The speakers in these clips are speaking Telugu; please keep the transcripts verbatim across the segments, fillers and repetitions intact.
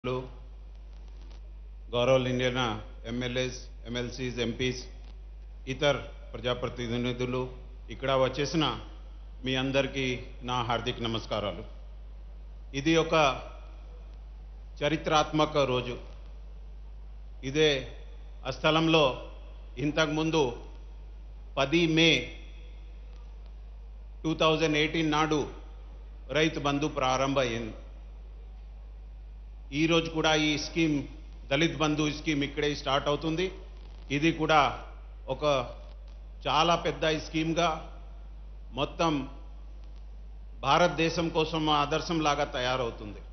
లు, గౌరవనీయులైన ఎమ్మెల్యేస్ ఎమ్మెల్సీస్ ఎంపీస్ ఇతర ప్రజాప్రతినిధులు ఇక్కడ వచ్చేసిన మీ అందరికీ నా హార్దిక నమస్కారాలు. ఇది ఒక చరిత్రాత్మక రోజు. ఇదే ఆ స్థలంలో ఇంతకుముందు పది మే టూ థౌజండ్ ఎయిటీన్ నాడు రైతు బంధు ప్రారంభమైంది. ఈరోజు కూడా ఈ స్కీమ్ దళిత్ బంధు స్కీమ్ ఇక్కడే స్టార్ట్ అవుతుంది. ఇది కూడా ఒక చాలా పెద్ద స్కీమ్గా మొత్తం భారతదేశం కోసం ఆదర్శంలాగా తయారవుతుంది.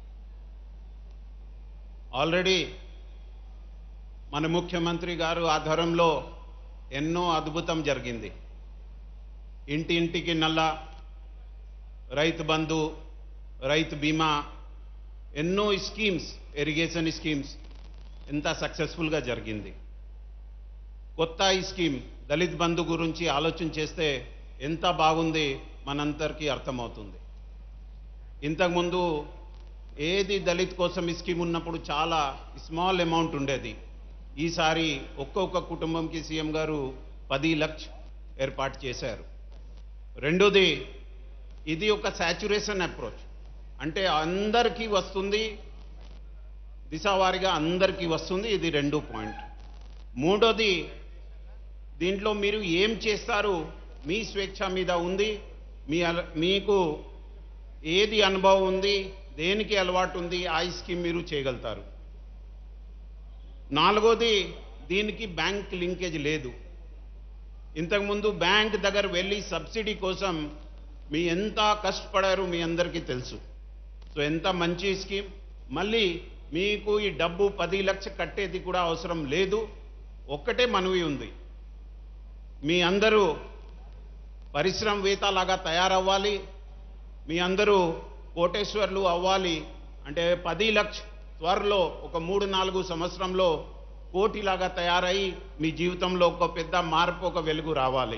ఆల్రెడీ మన ముఖ్యమంత్రి గారు ఆధ్వర్యంలో ఎన్నో అద్భుతం జరిగింది. ఇంటి ఇంటికి నల్ల, రైతు బంధు, రైతు బీమా, ఎన్నో స్కీమ్స్, ఇరిగేషన్ స్కీమ్స్ ఎంత సక్సెస్ఫుల్గా జరిగింది. కొత్త ఈ స్కీమ్ దళిత్ బంధు గురించి ఆలోచన చేస్తే ఎంత బాగుంది మనందరికీ అర్థమవుతుంది. ఇంతకుముందు ఏది దళిత్ కోసం ఈ స్కీమ్ ఉన్నప్పుడు చాలా స్మాల్ అమౌంట్ ఉండేది. ఈసారి ఒక్కొక్క కుటుంబంకి సీఎం గారు పది లక్ష ఏర్పాటు చేశారు. రెండోది, ఇది ఒక సాచురేషన్ అప్రోచ్, అంటే అందరికీ వస్తుంది, దిశవారీగా అందరికీ వస్తుంది. ఇది రెండో పాయింట్. మూడోది, దీంట్లో మీరు ఏం చేస్తారు మీ స్వేచ్ఛ మీద ఉంది. మీ మీకు ఏది అనుభవం ఉంది, దేనికి అలవాటు ఉంది, ఆ స్కీమ్ మీరు చేయగలుగుతారు. నాలుగోది, దీనికి బ్యాంక్ లింకేజ్ లేదు. ఇంతకుముందు బ్యాంక్ దగ్గర వెళ్ళి సబ్సిడీ కోసం మీ ఎంత కష్టపడారు మీ అందరికీ తెలుసు. సో ఎంత మంచి స్కీమ్. మళ్ళీ మీకు ఈ డబ్బు పది లక్ష కట్టేది కూడా అవసరం లేదు. ఒక్కటే మనవి ఉంది, మీ అందరూ పరిశ్రమవేత్తలాగా తయారవ్వాలి, మీ అందరూ కోటేశ్వర్లు అవ్వాలి. అంటే పది లక్ష త్వరలో ఒక మూడు నాలుగు సంవత్సరంలో కోటిలాగా తయారై మీ జీవితంలో ఒక పెద్ద మార్పు, ఒక వెలుగు రావాలి.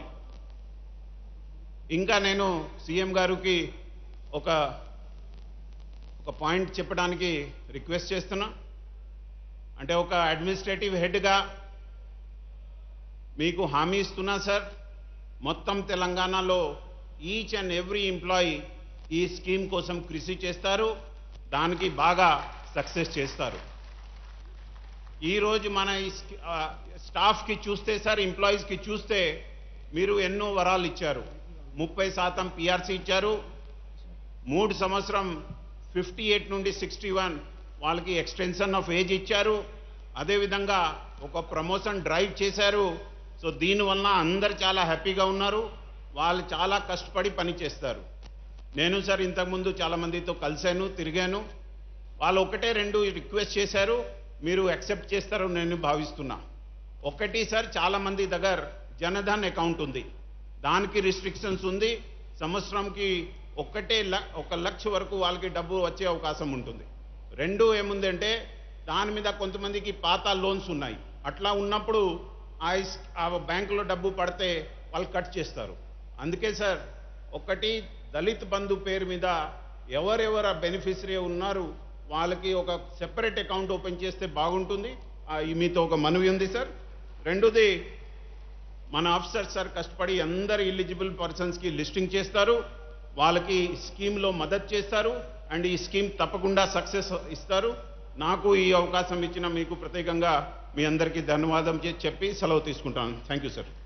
ఇంకా నేను సీఎం గారికి ఒక ఒక పాయింట్ చెప్పడానికి రిక్వెస్ట్ చేస్తున్నా. అంటే ఒక అడ్మినిస్ట్రేటివ్ హెడ్గా మీకు హామీ ఇస్తున్నా సార్, మొత్తం తెలంగాణలో ఈచ్ అండ్ ఎవ్రీ ఎంప్లాయీ ఈ స్కీమ్ కోసం కృషి చేస్తారు, దానికి బాగా సక్సెస్ చేస్తారు. ఈరోజు మన స్టాఫ్కి చూస్తే సార్, ఎంప్లాయీస్కి చూస్తే మీరు ఎన్నో వరాలు ఇచ్చారు. ముప్పై శాతం పిఆర్సీ ఇచ్చారు. మూడు సంవత్సరం ఫిఫ్టీ ఎయిట్ నుండి సిక్స్టీ వన్ వాళ్ళకి ఎక్స్టెన్షన్ ఆఫ్ ఏజ్ ఇచ్చారు. అదేవిధంగా ఒక ప్రమోషన్ డ్రైవ్ చేశారు. సో దీనివల్ల అందరు చాలా హ్యాపీగా ఉన్నారు. వాళ్ళు చాలా కష్టపడి పని చేస్తారు. నేను సార్ ఇంతకుముందు చాలామందితో కలిశాను, తిరిగాను. వాళ్ళు ఒకటే రెండు రిక్వెస్ట్ చేశారు, మీరు యాక్సెప్ట్ చేస్తారో నేను భావిస్తున్నా. ఒకటి సార్, చాలామంది దగ్గర జనధన్ అకౌంట్ ఉంది, దానికి రిస్ట్రిక్షన్స్ ఉంది. సంవత్సరంకి ఒక్కటే ఒక లక్ష వరకు వాళ్ళకి డబ్బు వచ్చే అవకాశం ఉంటుంది. రెండు ఏముందంటే దాని మీద కొంతమందికి పాత లోన్స్ ఉన్నాయి. అట్లా ఉన్నప్పుడు ఆ బ్యాంకులో డబ్బు పడితే వాళ్ళు కట్ చేస్తారు. అందుకే సార్, ఒకటి దళిత్ బంధు పేరు మీద ఎవరెవరు బెనిఫిషరీ ఉన్నారు వాళ్ళకి ఒక సెపరేట్ అకౌంట్ ఓపెన్ చేస్తే బాగుంటుంది. మీతో ఒక మనవి ఉంది సార్. రెండోది, మన ఆఫీసర్ సార్ కష్టపడి అందరు ఎలిజిబుల్ పర్సన్స్కి లిస్టింగ్ చేస్తారు, వాళ్ళకి స్కీమ్లో మద్దతు చేస్తారు, అండ్ ఈ స్కీమ్ తప్పకుండా సక్సెస్ ఇస్తారు. నాకు ఈ అవకాశం ఇచ్చిన మీకు ప్రత్యేకంగా మీ అందరికీ ధన్యవాదం చెప్పి సెలవు తీసుకుంటాను. Thank you sir.